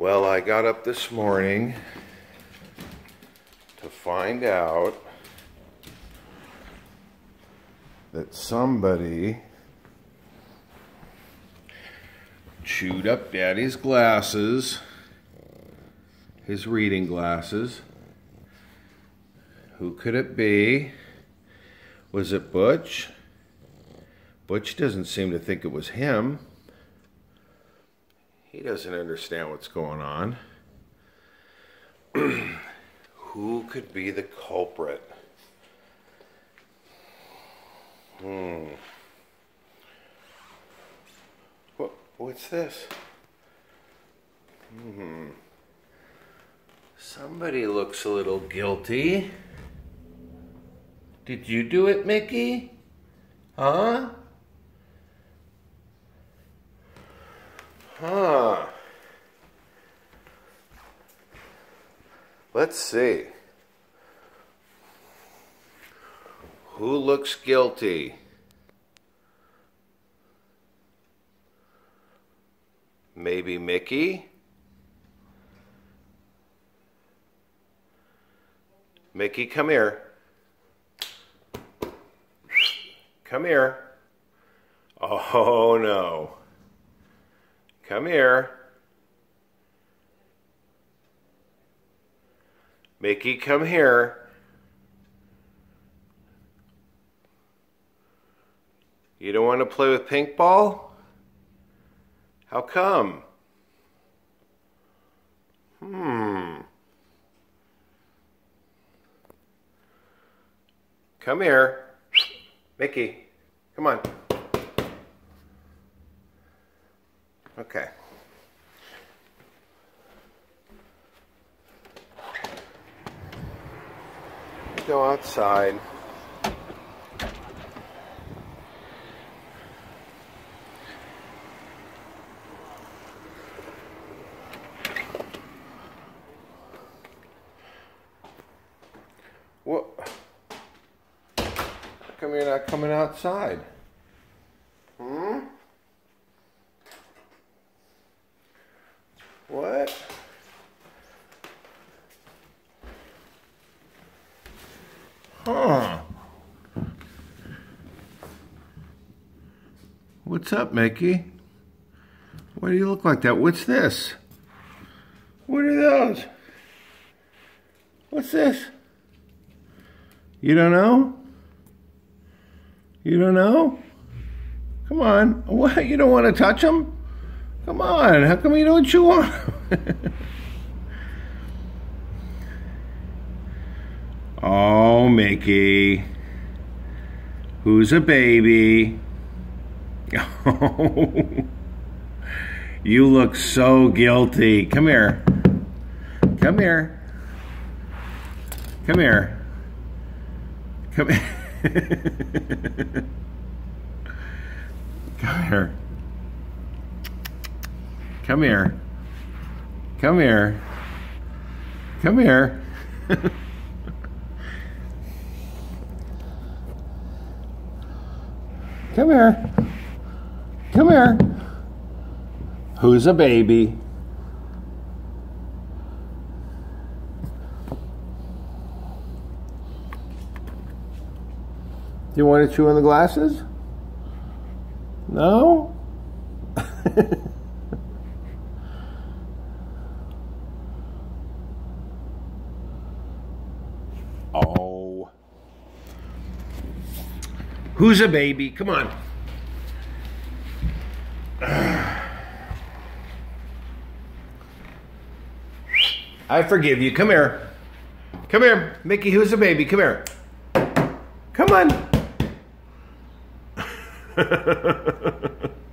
Well, I got up this morning to find out that somebody chewed up Daddy's glasses, his reading glasses. Who could it be? Was it Butch? Butch doesn't seem to think it was him. He doesn't understand what's going on. Who could be the culprit? What's this? Somebody looks a little guilty. Did you do it, Mickey? Huh? Huh. Let's see. Who looks guilty? Maybe Mickey? Mickey, come here. Come here. Oh, no. Come here. Mickey, come here. You don't want to play with pink ball? How come? Come here. Mickey, come on. Okay. Go outside. What? How come you're not coming outside? What? Huh. What's up, Mickey? Why do you look like that? What's this? What are those? What's this? You don't know? You don't know? Come on. What? You don't want to touch them? Come on. How come you don't chew on them? Oh, Mickey. Who's a baby? Oh, you look so guilty. Come here. Come here. Come here. Come here. Come here. Come here. Come here. Come here. Come here. Come here. Who's a baby? You want to chew on the glasses? No? Oh. Who's a baby? Come on. I forgive you. Come here. Come here. Mickey, who's a baby? Come here. Come on.